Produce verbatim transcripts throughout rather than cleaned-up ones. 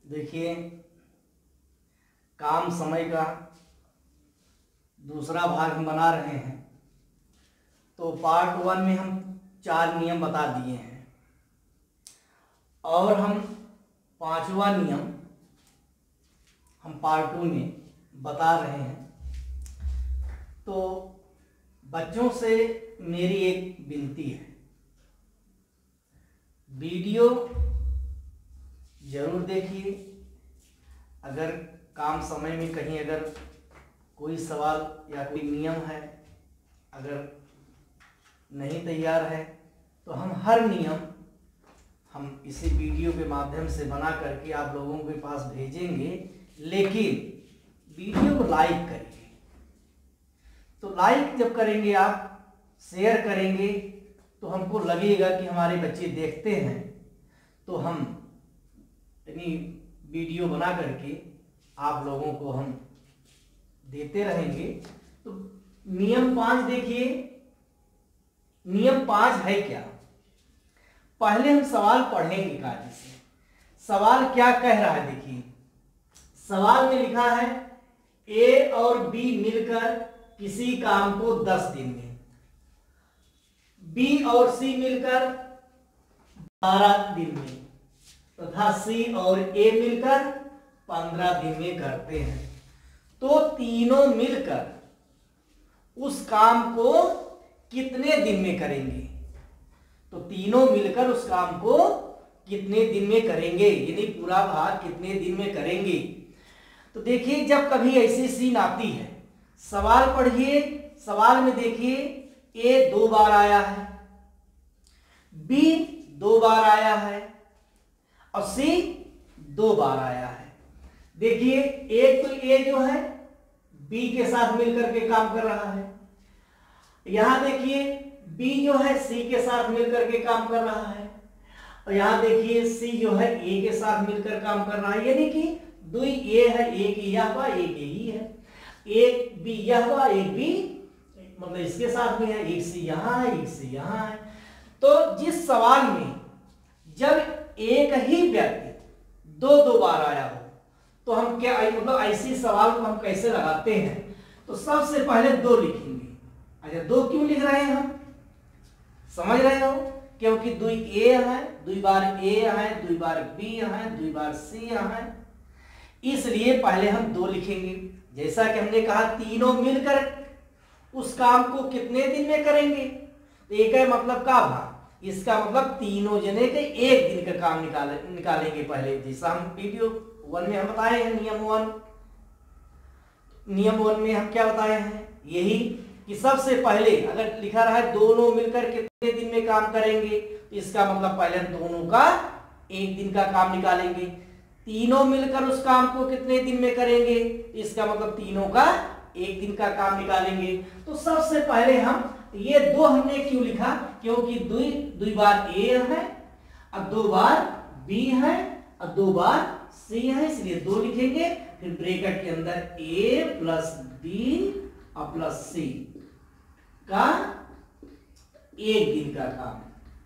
देखिए, काम समय का दूसरा भाग हम बना रहे हैं। तो पार्ट वन में हम चार नियम बता दिए हैं और हम पांचवा नियम हम पार्ट टू में बता रहे हैं। तो बच्चों से मेरी एक विनती है, वीडियो जरूर देखिए। अगर काम समय में कहीं अगर कोई सवाल या कोई नियम है अगर नहीं तैयार है तो हम हर नियम हम इसी वीडियो के माध्यम से बना करके आप लोगों के पास भेजेंगे। लेकिन वीडियो को लाइक करिए। तो लाइक जब करेंगे आप, शेयर करेंगे, तो हमको लगेगा कि हमारे बच्चे देखते हैं, तो हम यानी वीडियो बना करके आप लोगों को हम देते रहेंगे। तो नियम पांच देखिए, नियम पांच है क्या। पहले हम सवाल पढ़ेंगे कायदे से। सवाल क्या कह रहा है, देखिए सवाल में लिखा है ए और बी मिलकर किसी काम को दस दिन में, बी और सी मिलकर बारह दिन में तथा सी और ए मिलकर पंद्रह दिन में करते हैं। तो तीनों मिलकर उस काम को कितने दिन में करेंगे। तो तीनों मिलकर उस काम को कितने दिन में करेंगे, यानी पूरा भाग कितने दिन में करेंगे। तो देखिए, जब कभी ऐसी सीन आती है, सवाल पढ़िए। सवाल में देखिए ए दो बार आया है, बी दो बार आया है और सी दो बार आया है। देखिए, एक तो ए जो है बी के साथ मिलकर के काम कर रहा है। यहां देखिए बी जो है सी के साथ मिलकर के काम कर रहा है और यहां देखिए सी जो है ए के साथ मिलकर काम कर रहा है। यानी कि दो ए है, एक यह हुआ, एक यही है। एक बी यह हुआ, एक बी मतलब इसके साथ में है, एक सी यहां है, एक सी यहां है। तो जिस सवाल में जब एक ही व्यक्ति दो दो बार आया हो तो हम क्या मतलब ऐसी सवाल को हम कैसे लगाते हैं। तो सबसे पहले दो लिखेंगे। अच्छा, दो क्यों लिख रहे हैं हम, समझ रहे हो, क्योंकि दो ए है, दो बार ए है, दो बार बी है, दो बार सी है, इसलिए पहले हम दो लिखेंगे। जैसा कि हमने कहा तीनों मिलकर उस काम को कितने दिन में करेंगे। तो एक है मतलब का भाग, इसका मतलब तीनों जने के एक दिन का काम निकाले निकालेंगे पहले। जैसा हम वीडियो वन में हम बताए हैं, नियम वन नियम वन में हम क्या बताए हैं, यही कि सबसे पहले अगर लिखा रहा है दोनों मिलकर कितने दिन में काम करेंगे, तो इसका मतलब पहले हम दोनों का एक दिन का काम निकालेंगे। तीनों मिलकर उस काम को कितने दिन में करेंगे, इसका मतलब तीनों का एक दिन का काम निकालेंगे। तो सबसे पहले हम ये दो हमने क्यों लिखा, क्योंकि दो दो बार ए है और दो बार बी है और दो बार सी है, इसलिए दो लिखेंगे। फिर ब्रैकेट के अंदर ए प्लस बी और प्लस सी का एक दिन का काम,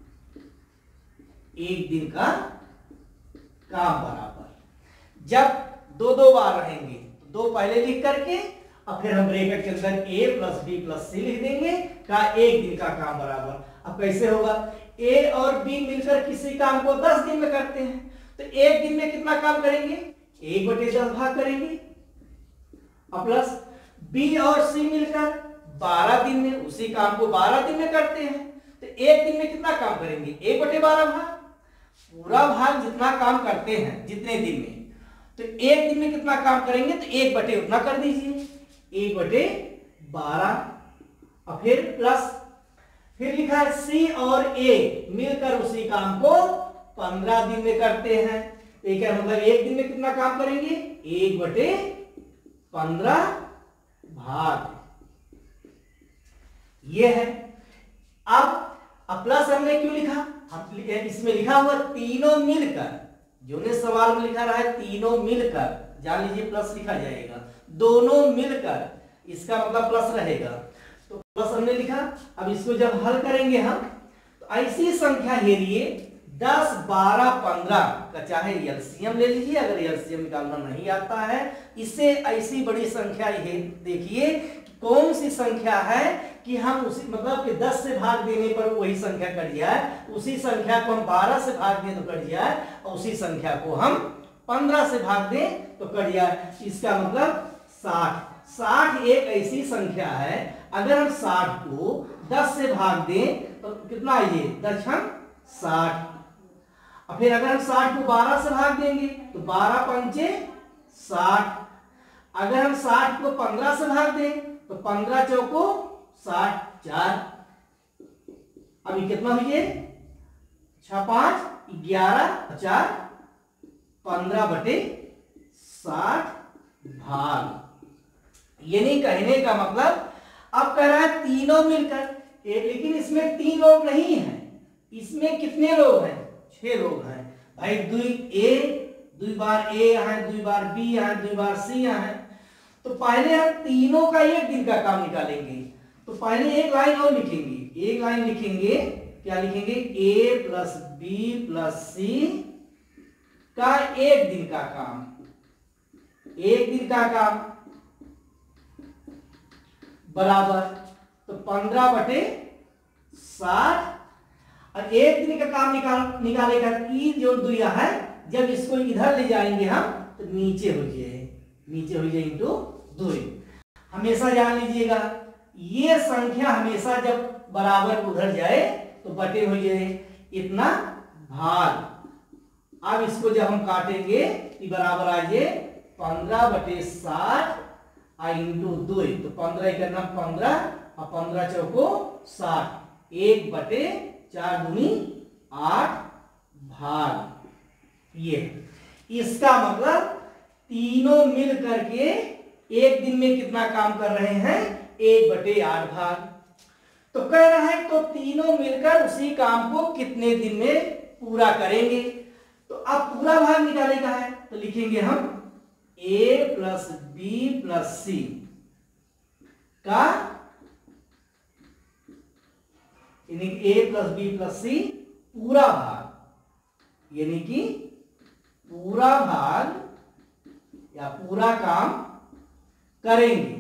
एक दिन का काम बराबर। जब दो दो बार रहेंगे तो दो पहले लिख करके और फिर हम ब्रैकेट के अंदर a plus B plus C लिख देंगे का एक दिन का काम बराबर। अब कैसे होगा, a और b मिलकर किसी काम को दस दिन में करते हैं, तो एक दिन में कितना काम करेंगे, एक बटे दस भाग करेंगे और प्लस b और c मिलकर बारह दिन में उसी काम को बारह दिन में करते हैं, तो एक दिन में कितना काम करेंगे, एक बटे बारह भाग। पूरा भाग जितना काम करते हैं जितने दिन में, तो एक दिन में कितना काम करेंगे, तो एक बटे उतना कर दीजिए, एक बटे बारह और फिर प्लस फिर लिखा है सी और ए मिलकर उसी काम को पंद्रह दिन में करते हैं। एक है मतलब एक दिन में कितना काम करेंगे, एक बटे पंद्रह भाग, ये है। अब अब प्लस हमने क्यों लिखा, हम इसमें लिखा हुआ तीनों मिलकर, जो ने सवाल में लिखा रहा है तीनों मिलकर, जान लीजिए प्लस लिखा जाएगा, दोनों मिलकर, इसका मतलब प्लस रहेगा। तो प्लस हमने लिखा। अब इसको जब हल करेंगे हम, तो ऐसी संख्या हेरिए दस, बारह, पंद्रह का चाहे एलसीएम ले लीजिए। अगर एलसीएम निकालना नहीं आता है, इससे ऐसी बड़ी संख्या ये देखिए कौन सी संख्या है कि हम उसी मतलब कि दस से भाग देने पर वही संख्या कट जाए, उसी संख्या को हम बारह से भाग दें तो कट जाए, और उसी संख्या को हम पंद्रह से भाग दें तो कट जाए। इसका मतलब साठ। साठ एक ऐसी संख्या है, अगर हम साठ को दस से भाग दें तो कितना ये दस छम साठ। और फिर अगर हम साठ को बारह से भाग देंगे तो बारह पंचे साठ। अगर हम साठ को पंद्रह से भाग दें तो पंद्रह चौको साठ चार। अभी कितना हुई? छह पांच ग्यारह, चार पंद्रह बटे साठ भाग। यानी कहने का मतलब अब कह रहा है तीनों मिलकर, लेकिन इसमें तीन लोग नहीं हैं, इसमें कितने लोग हैं? छह लोग हैं भाई। दुई ए, दुई बार ए यहाँ है, दुई बार बी यहाँ है, दुई बार सी यहाँ है। तो पहले हम तीनों का एक दिन का काम निकालेंगे। तो पहले एक लाइन और लिखेंगे, एक लाइन लिखेंगे, क्या लिखेंगे? A plus B plus C का एक दिन का काम, एक दिन का काम बराबर तो पंद्रह बटे साठ। और एक दिन का काम निकाल निकालेगा ई जो दुया है, जब इसको इधर ले जाएंगे हम तो नीचे हो जाए, नीचे हो जाए इंटू दुई। हमेशा जान लीजिएगा ये संख्या हमेशा जब बराबर उधर जाए तो बटे हो जाए इतना भाग। अब इसको जब हम काटेंगे ये बराबर आ जाए पंद्रह बटे साठ इंटू दो, तो पंद्रह करना पंद्रह और पंद्रह चौको साठ, एक बटे चार दूनी आठ भाग। ये इसका मतलब तीनों मिल करके एक दिन में कितना काम कर रहे हैं? एक बटे आठ भाग। तो कह रहा है तो तीनों मिलकर उसी काम को कितने दिन में पूरा करेंगे। तो अब पूरा भाग निकालेगा है तो लिखेंगे हम A plus B plus C का, यानी A plus B plus C पूरा भाग, यानी कि पूरा भाग या पूरा काम करेंगे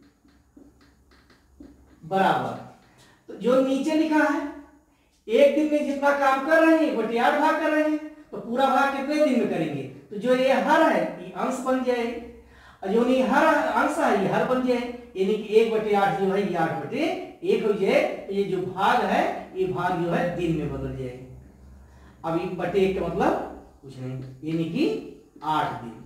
बराबर। तो जो नीचे लिखा है एक दिन में जितना काम कर रहे हैं बटे आठ भाग कर रहे हैं, तो पूरा भाग कितने दिन में करेंगे? तो जो ये हर है ये अंश बन जाए, और जो नहीं हर अंश है ये हर बन जाए, यानी कि एक बटे आठ जो है ये आठ बटे एक हो जाए। तो ये जो भाग है ये भाग जो है दिन में बदल जाए। अब ये बटे एक का मतलब कुछ नहीं, यानी कि आठ दिन।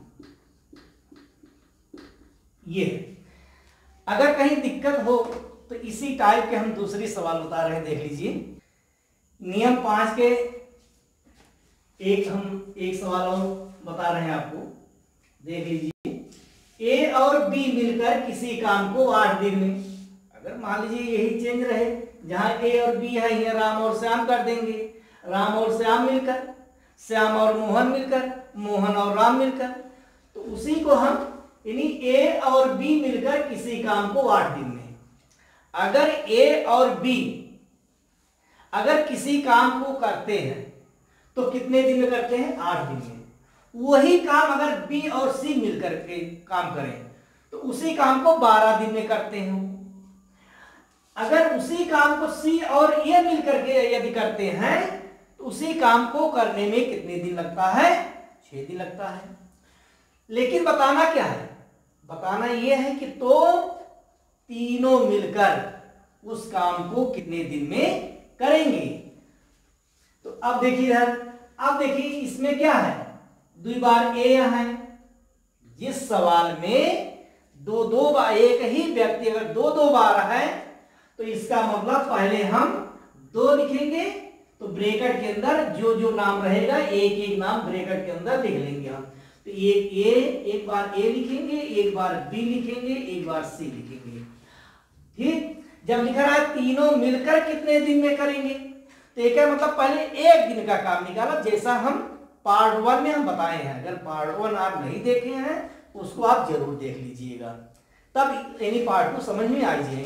ये अगर कहीं दिक्कत हो तो इसी टाइप के हम दूसरी सवाल बता रहे हैं, देख लीजिए। नियम पांच के एक हम एक सवाल और बता रहे हैं आपको, देख लीजिए। ए और बी मिलकर किसी काम को आठ दिन में, अगर मान लीजिए यही चेंज रहे, जहां ए और बी है यहाँ राम और श्याम कर देंगे, राम और श्याम मिलकर, श्याम और मोहन मिलकर, मोहन और राम मिलकर, तो उसी को हम यानी ए और बी मिलकर किसी काम को आठ दिन में। अगर ए और बी अगर किसी काम को करते हैं तो कितने दिन में करते हैं? आठ दिन में। वही काम अगर बी और सी मिलकर के काम करें तो उसी काम को बारह दिन में करते हैं। अगर उसी काम को सी और ए मिलकर के यदि करते हैं तो उसी काम को करने में कितने दिन लगता है? छह दिन लगता है। लेकिन बताना क्या है? बताना यह है कि तो तीनों मिलकर उस काम को कितने दिन में करेंगे। तो अब देखिए इधर, अब देखिए इसमें क्या है? दो बार ए है। जिस सवाल में दो दो बार एक ही व्यक्ति अगर दो दो बार है तो इसका मतलब पहले हम दो लिखेंगे, तो ब्रैकेट के अंदर जो जो नाम रहेगा एक एक नाम ब्रैकेट के अंदर लिख लेंगे हम। तो एक ए एक बार ए लिखेंगे, एक बार बी लिखेंगे, एक बार सी लिखेंगे। ठीक, जब लिखा रहा है तीनों मिलकर कितने दिन में करेंगे तो एक मतलब पहले एक दिन का काम निकाला, जैसा हम पार्ट वन में हम बताए हैं। अगर पार्ट वन आप नहीं देखे हैं उसको आप जरूर देख लीजिएगा, तब यानी पार्ट टू समझ में आ जाए।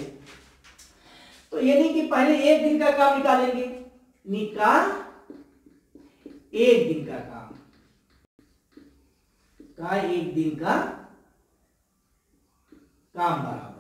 तो यानी कि पहले एक दिन का काम निकालेंगे, निकाल एक दिन का काम का एक दिन का काम बराबर।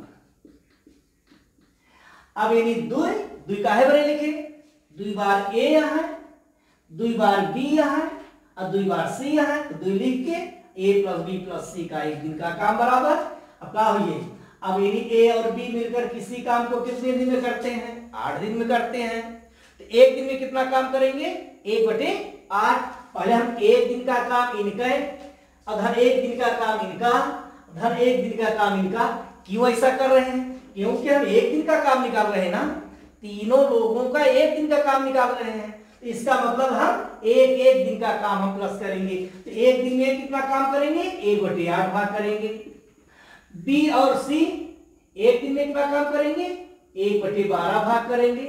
अब यानी दुई दुई काहे बरे लिखे, दुई बार ए यहाँ है, दुई बार बी यहाँ है और दुई बार सी यहाँ है, तो दुई लिख के A plus B plus C का एक दिन का काम बराबर। अब क्या हुई, अब यानी ए और बी मिलकर किसी काम को कितने दिन में करते हैं, आठ दिन में करते हैं। तो एक दिन में कितना काम करेंगे, एक बटे आठ। पहले हम एक दिन का काम इनका अधर एक दिन का काम इनका धन एक दिन का काम इनका। क्यों ऐसा कर रहे हैं, क्योंकि हम एक दिन का काम निकाल रहे हैं ना, तीनों लोगों का एक दिन का काम निकाल रहे हैं। तो इसका मतलब हम एक एक दिन का काम हम प्लस करेंगे। तो एक दिन में कितना काम करेंगे, एक बटे आठ भाग करेंगे। बी और सी एक दिन में कितना काम करेंगे, एक बटे बारह भाग करेंगे।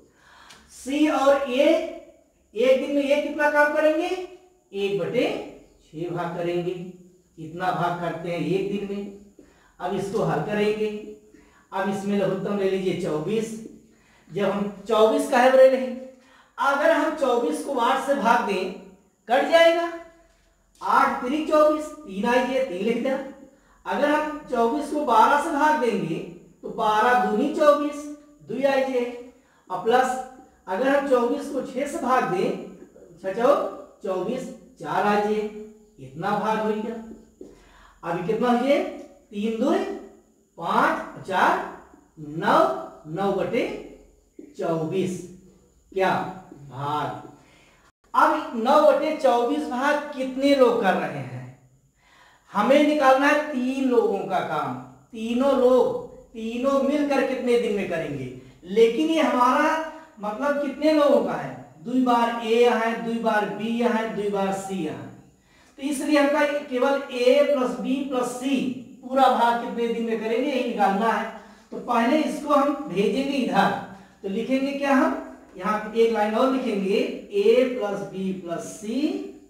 सी और ए एक दिन में ये कितना काम करेंगे, एक बटे छह भाग करेंगे। इतना भाग करते हैं एक दिन में। अब इसको हल करेंगे। अब इसमें लघुत्तम ले लीजिए चौबीस। जब हम चौबीस का है बरे नहीं, अगर हम चौबीस को आठ से भाग दें कट जाएगा। आठ तिरी चौबीस, तीन आइए, तीन लिख दें। अगर हम चौबीस को बारह से भाग देंगे तो बारह दूनी चौबीस, दुई आइए। और प्लस अगर हम चौबीस को छह से भाग दें, छचो चौबीस, चार आइए। इतना भाग हो गया। अभी कितना हुए, तीन दो पांच, चार नौ, नौ बटे चौबीस क्या भाग। अब नौ बटे चौबीस भाग कितने लोग कर रहे हैं, हमें निकालना है तीन लोगों का काम। तीनों लोग तीनों मिलकर कितने दिन में करेंगे। लेकिन ये हमारा मतलब कितने लोगों का है, दुई बार ए यहाँ है, दुई बार बी यहाँ है, दुई बार सी यहाँ है। तो इसलिए हमका केवल A plus B plus C पूरा भाग कितने दिन में करेंगे यही निकालना है। तो पहले इसको हम भेजेंगे इधर। तो लिखेंगे क्या, हम यहाँ एक लाइन और लिखेंगे, A plus B plus C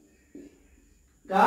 का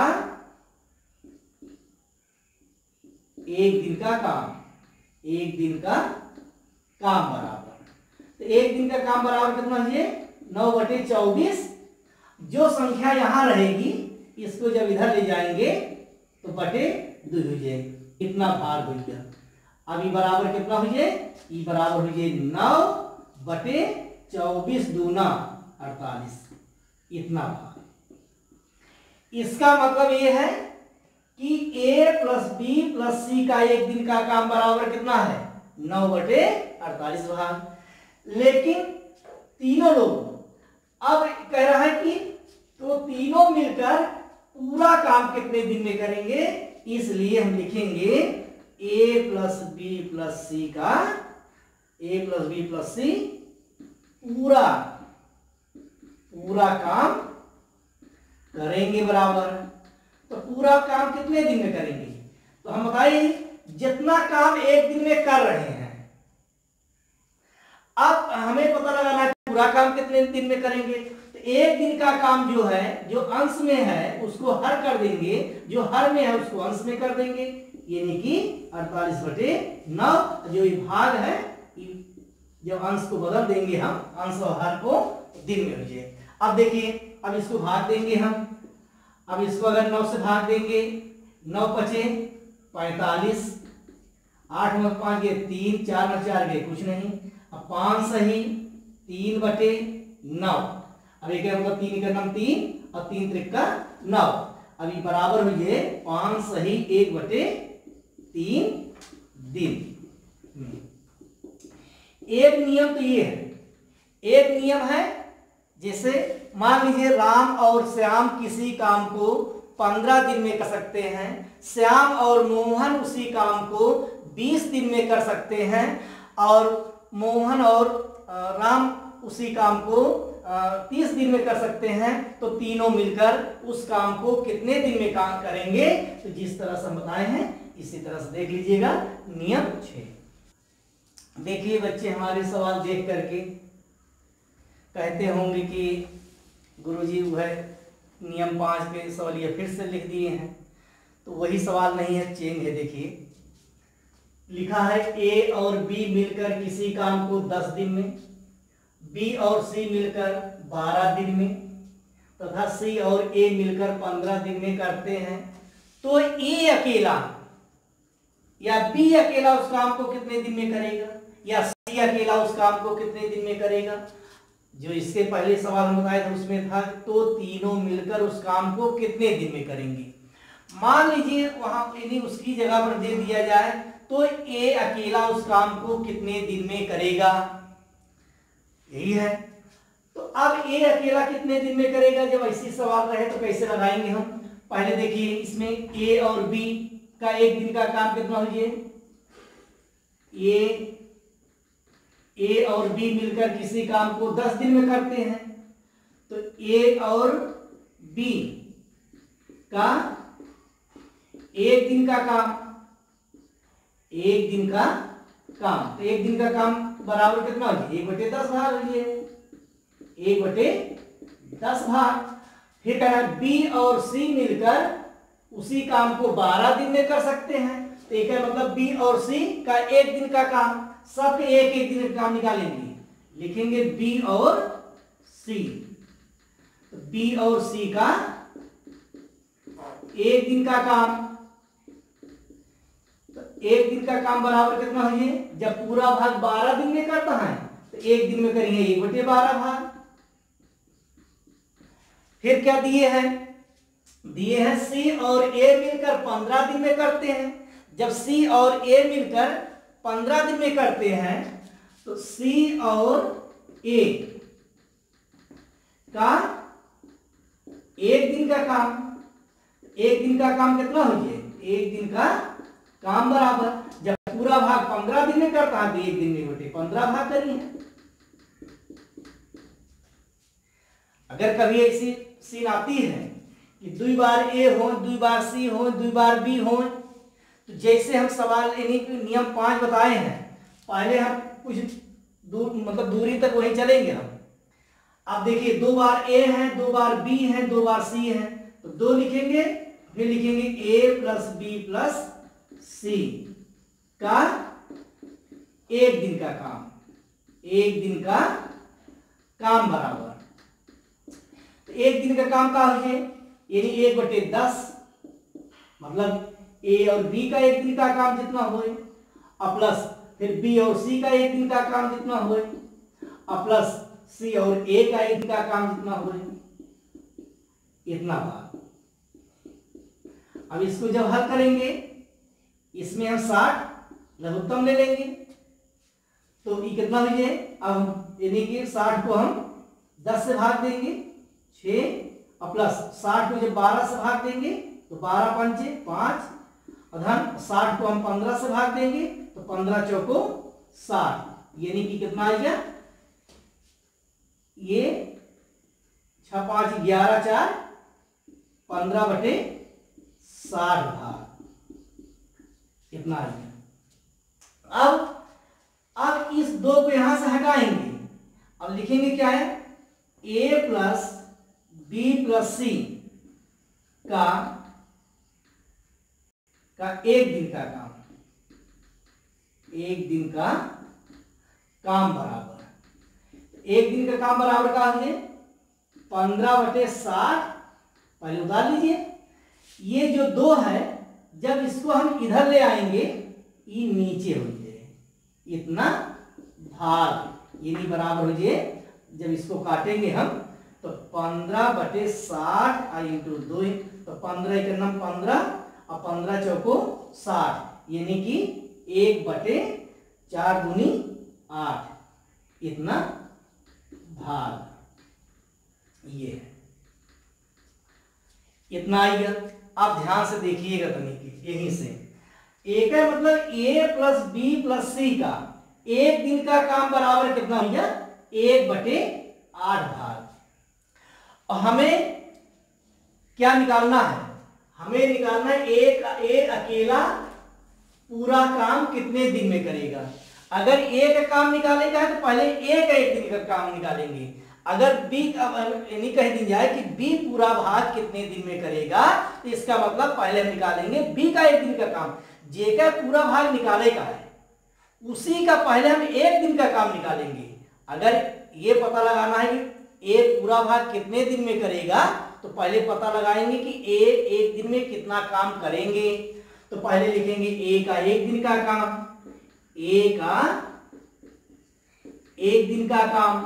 एक दिन का काम, एक दिन का काम बराबर। तो एक दिन का काम बराबर कितना है, नौ बटे चौबीस। जो संख्या यहां रहेगी इसको जब इधर ले जाएंगे तो बटे दो हो जाएगी। इतना भाग हो गया। अभी बराबर कितना हो जाए, ई बराबर हो जाए नौ बटे चौबीस दूना अड़तालीस। इतना भाग। इसका मतलब ये है कि A plus B plus C का एक दिन का काम बराबर कितना है, नौ बटे अड़तालीस भाग। लेकिन तीनों लोग अब कह रहा है कि तो तीनों मिलकर पूरा काम कितने दिन में करेंगे। इसलिए हम लिखेंगे A plus B plus C का, A plus B plus C पूरा पूरा काम करेंगे बराबर। तो पूरा काम कितने दिन में करेंगे, तो हम बताइए जितना काम एक दिन में कर रहे हैं। अब हमें पता लगाना है पूरा काम कितने दिन में करेंगे। तो एक दिन का काम जो है, जो अंश में है उसको हर कर देंगे, जो हर में है उसको अंश में कर देंगे। यानी कि अड़तालीस बटे नौ। जो ये भाग है, जब अंश को बदल देंगे हम, अंश और हर को दिन में हो जाए। अब देखिए, अब इसको भाग देंगे हम। अब इसको अगर नौ से भाग देंगे, नौ पचे पैंतालीस, आठ में पांच गए तीन, चार में चार गए कुछ नहीं। अब पांच सही तीन बटे नौ। अब एक मतलब तीन का नाम तीन और तीन त्रिका नौ। अभी बराबर हो जाए पांच सही एक बटे तीन दिन। एक नियम तो ये है, एक नियम है जैसे मान लीजिए राम और श्याम किसी काम को पंद्रह दिन में कर सकते हैं, श्याम और मोहन उसी काम को बीस दिन में कर सकते हैं, और मोहन और राम उसी काम को तीस दिन में कर सकते हैं। तो तीनों मिलकर उस काम को कितने दिन में काम करेंगे। तो जिस तरह से हम बताए हैं इसी तरह से देख लीजिएगा नियम छह। देखिए बच्चे, हमारे सवाल देख करके कहते होंगे कि गुरुजी वह नियम पाँच पे सवालिया फिर से लिख दिए हैं। तो वही सवाल नहीं है, चेंज है। देखिए लिखा है ए और बी मिलकर किसी काम को दस दिन में, बी और सी मिलकर बारह दिन में। तथा सी और ए मिलकर पंद्रह दिन में करते हैं, तो ए अकेला या बी अकेला उस काम को कितने दिन में करेगा, या सी अकेला उस काम को कितने दिन में करेगा। जो इसके पहले सवाल हम बताए थे उसमें था तो तीनों मिलकर उस काम को कितने दिन में करेंगे। मान लीजिए वहां यानी उसकी जगह पर दे दिया जाए तो ए अकेला उस काम को कितने दिन में करेगा, यही है। तो अब ए अकेला कितने दिन में करेगा, जब ऐसी सवाल रहे तो कैसे लगाएंगे हम। पहले देखिए इसमें ए और बी का एक दिन का काम कितना हो जाए, ए ए और बी मिलकर किसी काम को दस दिन में करते हैं, तो ए और बी का एक दिन का काम, एक दिन का काम तो एक दिन का काम बराबर कितना हो जाए, एक बटे दस भाग हो जाए, एक बटे दस भाग। फिर कहना बी और सी मिलकर उसी काम को बारह दिन में कर सकते हैं, तो एक है मतलब बी और सी का एक दिन का काम, सबके एक एक दिन का काम निकालेंगे, लिखेंगे बी और सी, तो बी और सी का एक दिन का काम, तो एक दिन का काम बराबर कितना हो जाए, जब पूरा भाग बारह दिन में करता है तो एक दिन में करेंगे एक बटे बारह भाग। फिर क्या दिए हैं, दिए हैं सी और ए मिलकर पंद्रह दिन में करते हैं, जब सी और ए मिलकर पंद्रह दिन में करते हैं तो सी और ए का एक दिन का काम, एक दिन का काम कितना हो जाए, एक दिन का काम बराबर जब पूरा भाग पंद्रह दिन में करता है तो एक दिन में बटे पंद्रह भाग करिए। अगर कभी ऐसी सीन आती है कि दो बार ए हो, दो बार सी हो, दो बार बी हो, तो जैसे हम सवाल यानी नियम पांच बताए हैं, पहले हम कुछ दूर मतलब दूरी तक वहीं चलेंगे हम। अब देखिए दो बार ए है, दो बार बी है, दो बार सी है, तो दो लिखेंगे, फिर लिखेंगे A plus B plus C का एक दिन का काम, एक दिन का काम बराबर, तो एक दिन का काम का हो जाए यानी एक बटे दस, मतलब ए और बी का एक दिन का काम जितना होए, और प्लस फिर बी और सी का एक दिन का काम जितना होए, और प्लस सी और ए का एक दिन का काम जितना होए, इतना बात। अब इसको जब हल करेंगे इसमें हम साठ लघुत्तम ले लेंगे, तो ये कितना हो जाए, अब यानी कि साठ को हम दस से भाग देंगे छः, और प्लस साठ को जब बारह से भाग देंगे तो बारह पंचे पाँच, अधन साठ को हम पंद्रह से भाग देंगे तो पंद्रह चौको साठ, यानी कि कितना आ गया, ये छह पांच ग्यारह चार पंद्रह बटे साठ भाग, कितना आ गया। अब अब इस दो को यहां से हटाएंगे, अब लिखेंगे क्या है, A plus B plus C का का एक दिन का काम, एक दिन का काम बराबर, एक दिन का काम बराबर का है पंद्रह बटे साठ, पहले उतार लीजिए। ये जो दो है जब इसको हम इधर ले आएंगे ये नीचे हो जाए, इतना भाग यानी बराबर हो जाए, जब इसको काटेंगे हम तो पंद्रह बटे साठ आई इंटू दो, तो पंद्रह के नाम पंद्रह और पंद्रह चौको साठ, यानी कि एक बटे चार दूनी आठ, इतना भाग, ये है इतना आएगा। आप ध्यान से देखिएगा तनिक यहीं से, एक है मतलब A plus B plus C का एक दिन का काम बराबर कितना हो गया, एक बटे आठ भाग। और हमें क्या निकालना है, हमें निकालना है एक ए अकेला पूरा काम कितने दिन में करेगा। अगर ए का काम निकालेगा तो पहले ए का एक दिन का काम निकालेंगे, अगर बी यानी कह दी जाए कि बी पूरा भाग कितने दिन में करेगा तो इसका मतलब पहले हम निकालेंगे बी का एक दिन का काम, जे का पूरा भाग निकालेगा है उसी का पहले हम एक दिन का काम निकालेंगे। अगर ये पता लगाना है कि ए पूरा भाग कितने दिन में करेगा, तो पहले पता लगाएंगे कि ए एक दिन में कितना काम करेंगे। तो पहले लिखेंगे ए का एक दिन का काम, ए का एक दिन का काम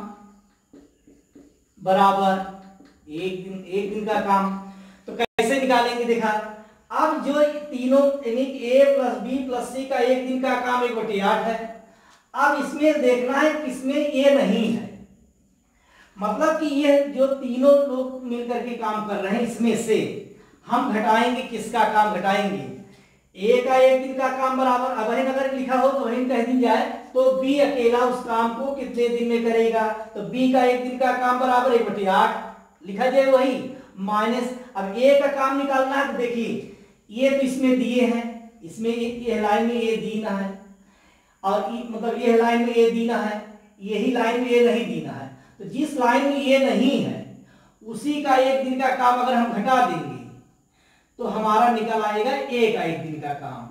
बराबर एक दिन एक दिन का काम। तो कैसे निकालेंगे देखा, अब जो तीनों यानी A plus B plus C का एक दिन का काम एक बटे आठ है। अब इसमें देखना है किसमें ए नहीं है, मतलब कि ये जो तीनों लोग मिलकर के काम कर रहे हैं इसमें से हम घटाएंगे, किसका काम घटाएंगे, ए का एक दिन का काम बराबर, अब अगर लिखा हो तो वही कह दी जाए तो बी अकेला उस काम को कितने दिन में करेगा, तो बी का एक दिन का काम बराबर एक बटे आठ लिखा जाए वही माइनस। अब ए का काम निकालना है तो देखिए ये तो इसमें दिए हैं, इसमें ये लाइन में ए दीना है और मतलब ये लाइन में ए दीना है, यही लाइन में ए नहीं दीना है। तो जिस लाइन में ये नहीं है उसी का एक दिन का काम अगर हम घटा देंगे तो हमारा निकल आएगा ए का एक दिन का काम।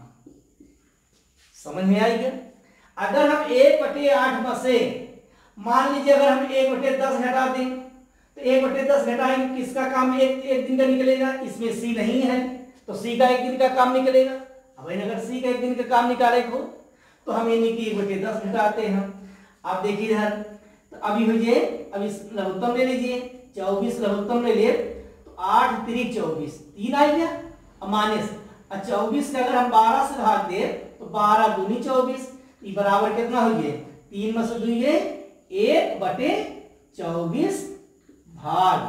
समझ में आएगा। अगर हम एक बटे आठ में से मान लीजिए अगर हम एक बटे दस घटा दें तो एक बटे दस घटाएंगे किसका काम एक एक दिन का निकलेगा, इसमें सी नहीं है तो सी का एक दिन का काम निकलेगा। अब अगर सी का एक दिन का काम निकाले को तो हम ये की एक बटे दस घटाते हैं। आप देखिए इधर तो अभी हो अब इस लघुत्तम ले लीजिए, चौबीस लघुत्तम ले लिए तो आठ त्रिक चौबीस, तीन आ गया अब माइनस, और चौबीस का अगर हम बारह से भाग दे तो बारह दूनी चौबीस, ये बराबर कितना हो गया, तीन में से दुइये एक बटे चौबीस भाग।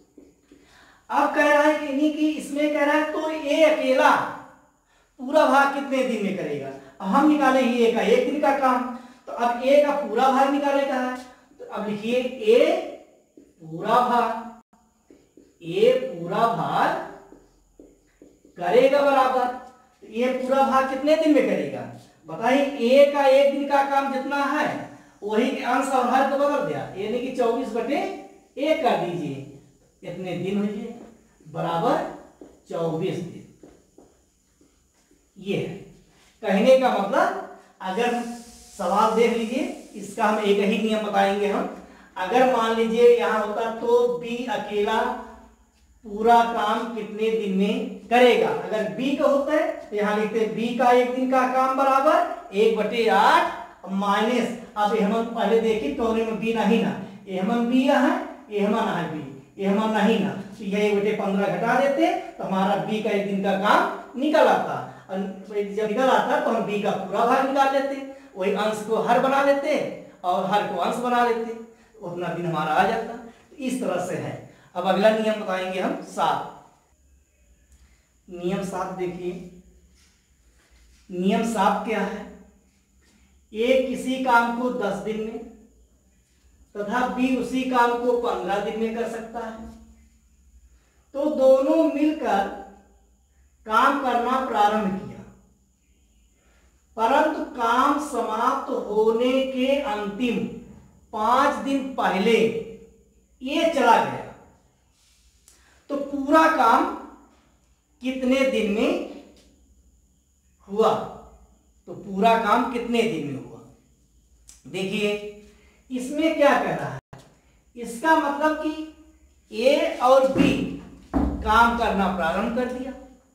अब कह रहा है कि नहीं कि इसमें कह रहा है तो ए अकेला पूरा भाग कितने दिन में करेगा। अब हम निकाले ही ए का एक दिन का काम, तो अब ए का पूरा भाग निकाले का है, तो अब लिखिए ए पूरा भाग, ए पूरा भाग करेगा बराबर ये पूरा भाग कितने दिन में करेगा बताइए। ए का एक दिन का काम जितना है वही के अंश और हर को बदल दिया, यानी कि चौबीस बटे एक कर दीजिए, इतने दिन हो जाए बराबर चौबीस दिन। ये है कहने का मतलब। अगर सवाल देख लीजिए इसका हम एक ही नियम बताएंगे हम। अगर मान लीजिए यहां होता तो बी अकेला पूरा काम कितने दिन में करेगा, अगर बी का होता है तो यहां लिखते बी का एक दिन का काम बराबर एक बटे आठ माइनस, अब हम पहले देखिए कौन में बी नहीं ना, एहमन बी है एहमन है बी, एहमन नहीं ना, तो यह एक बटे पंद्रह घटा देते तो हमारा बी का एक दिन का काम निकल आता। और जब निकल आता तो हम बी का पूरा भाग निकाल लेते, वही अंश को हर बना लेते और हर को अंश बना लेते, उतना दिन हमारा आ जाता। तो इस तरह से है। अब अगला नियम बताएंगे हम सात। नियम सात देखिए, नियम सात क्या है, ए किसी काम को दस दिन में तथा बी उसी काम को पंद्रह दिन में कर सकता है, तो दोनों मिलकर काम करना प्रारंभ किया, परंतु काम समाप्त होने के अंतिम पांच दिन पहले ये चला गया, तो पूरा काम कितने दिन में हुआ, तो पूरा काम कितने दिन में हुआ। देखिए इसमें क्या कह रहा है, इसका मतलब कि ए और बी काम करना प्रारंभ कर दिया,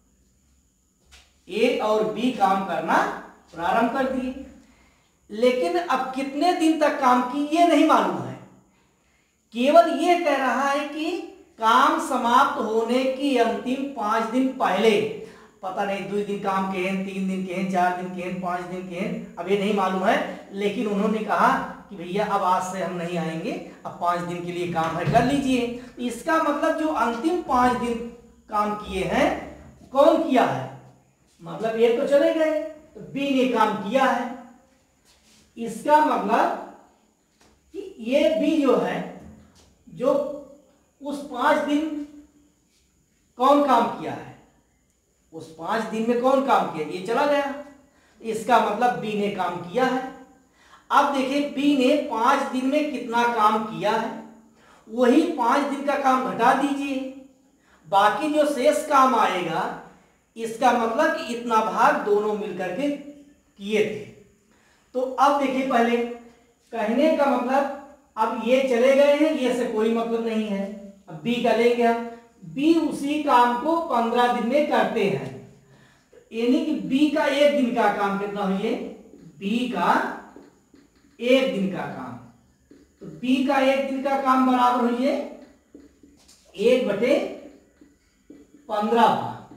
ए और बी काम करना प्रारंभ कर दिए, लेकिन अब कितने दिन तक काम की ये नहीं मालूम है, केवल ये कह रहा है कि काम समाप्त होने की अंतिम पांच दिन पहले, पता नहीं दो दिन काम के हैं, तीन दिन के हैं, चार दिन के हैं, पांच दिन के हैं, अब ये नहीं मालूम है, लेकिन उन्होंने कहा कि भैया अब आज से हम नहीं आएंगे, अब पांच दिन के लिए काम है कर लीजिए। इसका मतलब जो अंतिम पांच दिन काम किए हैं कौन किया है, मतलब ये तो चले गए तो बी ने काम किया है, इसका मतलब कि ये बी जो है जो उस पांच दिन कौन काम किया है, उस पांच दिन में कौन काम किया, ये चला गया, इसका मतलब बी ने काम किया है। अब देखिए बी ने पांच दिन में कितना काम किया है, वही पांच दिन का काम घटा दीजिए, बाकी जो शेष काम आएगा इसका मतलब कि इतना भाग दोनों मिलकर के किए थे। तो अब देखिए पहले कहने का मतलब अब ये चले गए हैं, ये से कोई मतलब नहीं है। अब बी का लेंगे हम, बी उसी काम को पंद्रह दिन में करते हैं, यानी कि बी का एक दिन का काम कितना हुई, बी का एक दिन का काम, तो बी का एक दिन का काम बराबर हुई एक बटे पंद्रह भाग।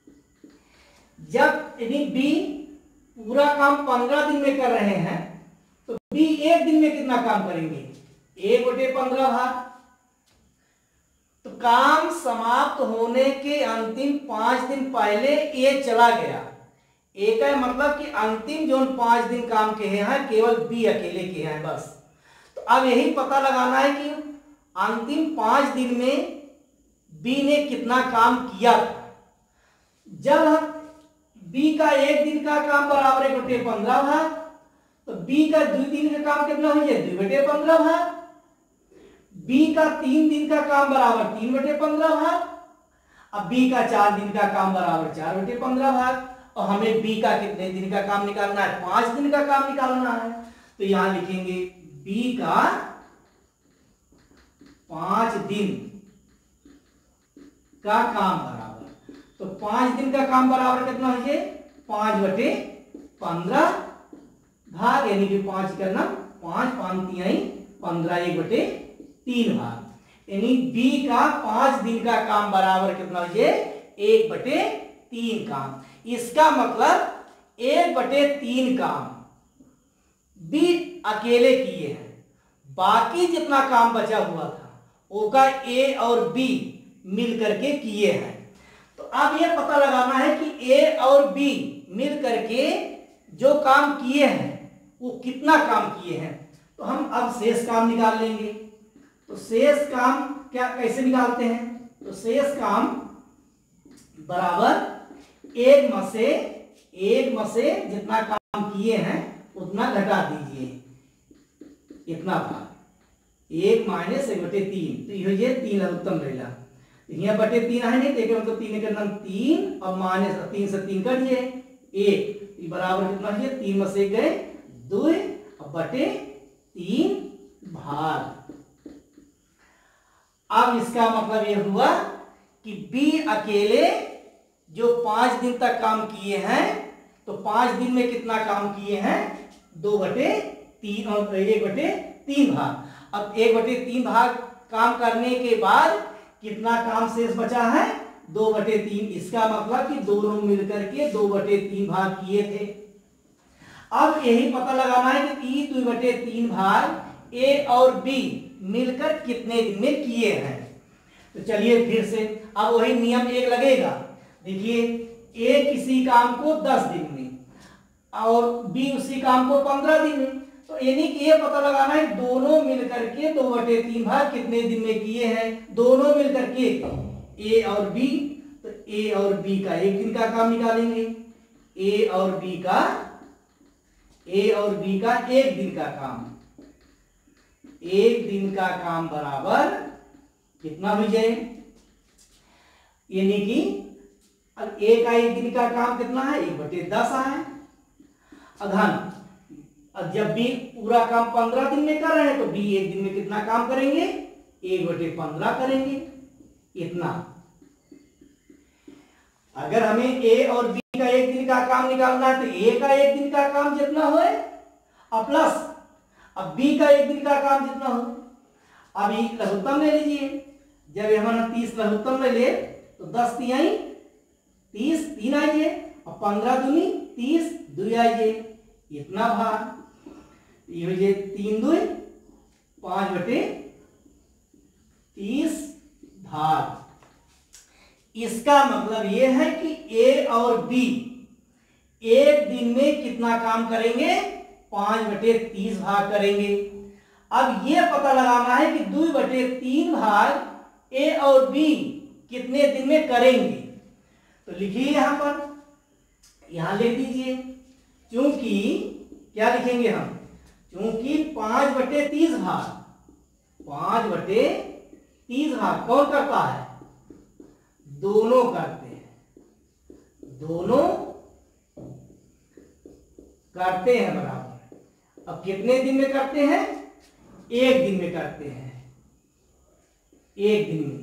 जब यदि बी पूरा काम पंद्रह दिन में कर रहे हैं तो बी एक दिन में कितना काम करेंगे, एक बटे पंद्रह भाग। तो काम समाप्त होने के अंतिम पांच दिन पहले ए चला गया, ए का मतलब कि अंतिम जो पांच दिन काम के हैं केवल बी अकेले के हैं बस। तो अब यही पता लगाना है कि अंतिम पांच दिन में बी ने कितना काम किया था। जब हम बी का एक दिन का काम बराबर एक बटे पंद्रह भाग, तो बी का दो दिन का काम कितना हो जाए, दो बटे पंद्रह भाग। बी का तीन दिन का काम बराबर तीन बटे पंद्रह भाग। अब बी का चार दिन का काम बराबर चार बटे पंद्रह भाग। और हमें बी का कितने दिन का काम निकालना है, पांच दिन का काम निकालना है। तो यहां लिखेंगे बी का पांच दिन का काम बराबर, तो पांच दिन का काम बराबर कितना हो जाए, पांच बटे पंद्रह भाग, यानी कि पांच करना पांच पांच तिहाई पंद्रह, एक बटे तीन भाग। यानी बी का पांच दिन का काम बराबर कितना हो जाए, एक बटे तीन काम। इसका मतलब एक बटे तीन काम बी अकेले किए हैं, बाकी जितना काम बचा हुआ था वो का ए और बी मिल करके किए हैं। तो अब यह पता लगाना है कि ए और बी मिल करके जो काम किए हैं वो कितना काम किए हैं। तो हम अब शेष काम निकाल लेंगे। तो शेष काम क्या कैसे निकालते हैं, तो शेष काम बराबर एक में से एक में से जितना काम किए हैं उतना घटा दीजिए, इतना भाग एक माइनस एक बटे तीन, तो ये तीन उत्तम रहेगा। यहाँ बटे तीन है नहीं, तो मतलब तीन करना तीन और माइनस तीन से तीन कर दिए एक, बराबर कितना है, तीन में से गए दो और बटे तीन भाग। अब इसका मतलब यह हुआ कि बी अकेले जो पांच दिन तक काम किए हैं, तो पांच दिन में कितना काम किए हैं, दो बटे तीन और एक बटे तीन भाग। अब एक बटे तीन भाग काम करने के बाद कितना काम शेष बचा है, दो बटे तीन। इसका मतलब कि दोनों मिलकर के दो बटे तीन भाग किए थे। अब यही पता लगाना है कि ई दो बटे तीन भाग ए और बी मिलकर कितने दिन में किए हैं। तो चलिए फिर से अब वही नियम एक लगेगा। देखिए ए किसी काम को दस दिन में और बी उसी काम को पंद्रह दिन में, तो यानी कि ये पता लगाना है दोनों मिलकर के दो बटे तीन भाग कितने दिन में किए हैं, दोनों मिलकर के ए और बी। तो ए और बी का एक दिन का काम निकालेंगे, ए और बी का ए और बी का एक दिन का काम, एक दिन का काम बराबर कितना हो जाए, यानी कि अब ए का एक दिन का काम कितना है, एक बटे दस है। अघन अब जब बी पूरा काम पंद्रह दिन में कर रहे हैं तो बी एक दिन में कितना काम करेंगे, एक बटे पंद्रह करेंगे, इतना। अगर हमें ए और बी का एक दिन का काम निकालना है तो ए का एक दिन का काम जितना हो और प्लस अब बी का एक दिन का काम जितना हो। अब ये लघुत्तम ले लीजिए, जब हमारा तीस लघुत्तम ले ले तो दस तिहाई तीस तीन आइए और पंद्रह दूनी तीस दो आइए, इतना भाग। ये तीन दो पांच बटे तीस भाग। इसका मतलब यह है कि ए और बी एक दिन में कितना काम करेंगे, पांच बटे तीस भाग करेंगे। अब यह पता लगाना है कि दो बटे तीन भाग ए और बी कितने दिन में करेंगे। तो लिखिए यहां पर, यहां लिख दीजिए, क्योंकि क्या लिखेंगे हम, क्योंकि पांच बटे तीस भाग, पांच बटे तीस भाग कौन करता है, दोनों करते हैं, दोनों करते हैं बराबर। अब कितने दिन में करते हैं, एक दिन में करते हैं, एक दिन में।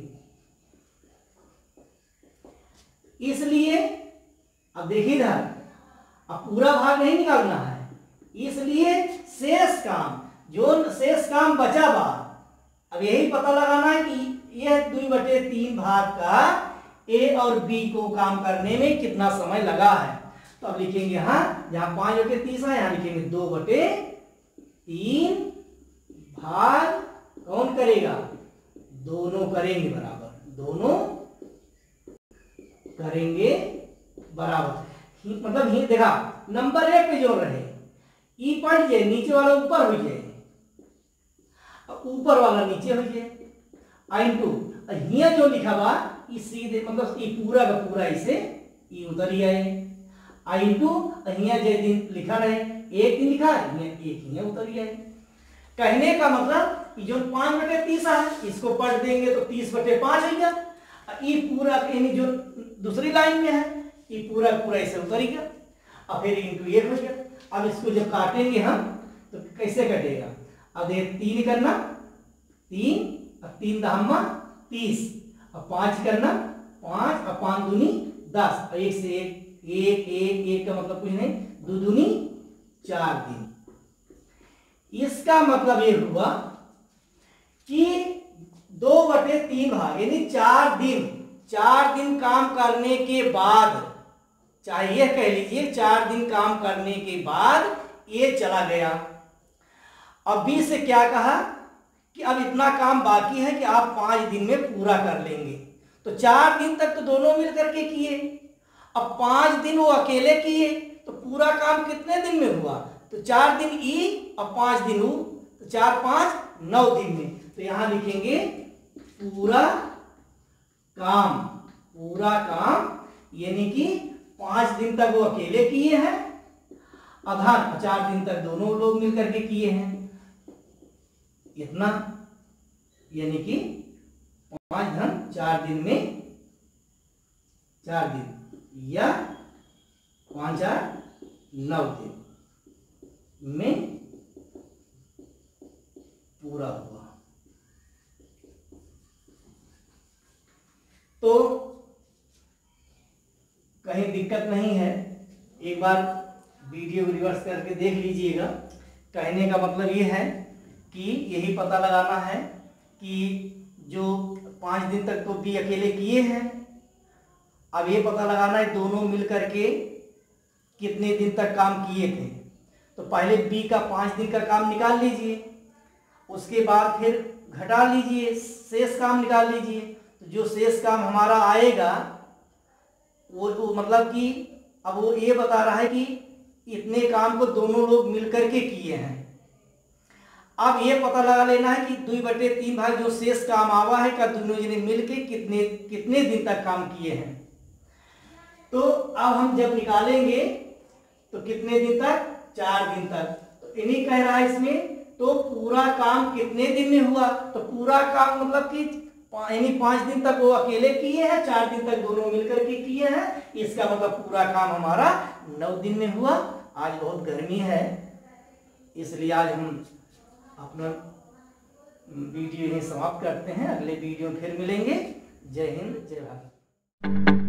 इसलिए अब देखिए इधर, अब पूरा भाग नहीं निकालना है, इसलिए शेष काम, जो शेष काम बचा बा, अब यही पता लगाना है कि यह दो बटे तीन भाग का ए और बी को काम करने में कितना समय लगा है। तो अब लिखेंगे यहाँ, जहां पांच बटे तीस है यहां लिखेंगे दो बटे तीन भाग कौन करेगा, दोनों करेंगे बराबर, दोनों करेंगे बराबर। मतलब ही देखा, नंबर एक पे जोड़ रहे, ई पढ़ जाए, नीचे वाला ऊपर हो जाए, ऊपर वाला नीचे हो जाए, आई टू हिया जो लिखा बा ई सीधे मतलब ई पूरा का पूरा इसे ई उधर ही आए, आई टू हिया जो दिन लिखा रहे, एक दिन लिखा है एक ही उधर ही आए। कहने का मतलब कि जो पांच बटे तीस है इसको पढ़ देंगे तो तीस बटे पांच हो गया, ये पूरा यानी जो दूसरी लाइन में है ये पूरा पूरा इसे उतर गया, और फिर इंटू एक हो गया। अब इसको जब काटेंगे हम तो कैसे कटेगा, अब देख तीन करना, तीन और तीन दहम्मा तीस, और पांच करना पांच और पांच दूनी दस, और एक से एक एक एक एक का मतलब कुछ नहीं, दो दूनी चार दिन। इसका मतलब ये हुआ कि दो बटे तीन भाग यानी चार दिन, चार दिन काम करने के बाद, चाहिए कह लीजिए चार दिन काम करने के बाद ये चला गया। अब बी से क्या कहा कि अब इतना काम बाकी है कि आप पांच दिन में पूरा कर लेंगे, तो चार दिन तक तो दोनों मिल करके किए, अब पांच दिन वो अकेले किए तो पूरा काम कितने दिन में हुआ, तो चार दिन ई और पांच दिन ऊ, तो चार पांच नौ दिन में। तो यहां लिखेंगे पूरा काम, पूरा काम यानी कि पांच दिन तक वो अकेले किए हैं, आधार चार दिन तक दोनों लोग मिलकर के किए हैं, इतना यानी कि पांच धन चार दिन में, चार दिन या पांच चार नौ दिन में पूरा हुआ। तो कहीं दिक्कत नहीं है, एक बार वीडियो रिवर्स करके देख लीजिएगा। कहने का मतलब ये है कि यही पता लगाना है कि जो पांच दिन तक तो बी अकेले किए हैं, अब ये पता लगाना है दोनों मिल करके कितने दिन तक काम किए थे। तो पहले बी का पांच दिन का काम निकाल लीजिए, उसके बाद फिर घटा लीजिए, शेष काम निकाल लीजिए। तो जो शेष काम हमारा आएगा वो, वो मतलब कि अब वो ये बता रहा है कि इतने काम को दोनों लोग मिलकर के किए हैं। अब ये पता लगा लेना है कि दो बटे तीन भाग जो शेष काम आवा है का दोनों जने मिलके कितने कितने दिन तक काम किए हैं। तो अब हम जब निकालेंगे तो कितने दिन तक, चार दिन तक। तो इन्हीं कह रहा है इसमें, तो पूरा काम कितने दिन में हुआ, तो पूरा काम मतलब कि यानी पांच दिन तक वो अकेले किए हैं, चार दिन तक दोनों मिलकर के किए हैं, इसका मतलब पूरा काम हमारा नौ दिन में हुआ। आज बहुत गर्मी है इसलिए आज हम अपना वीडियो यही समाप्त करते हैं, अगले वीडियो में फिर मिलेंगे। जय हिंद, जय भारत।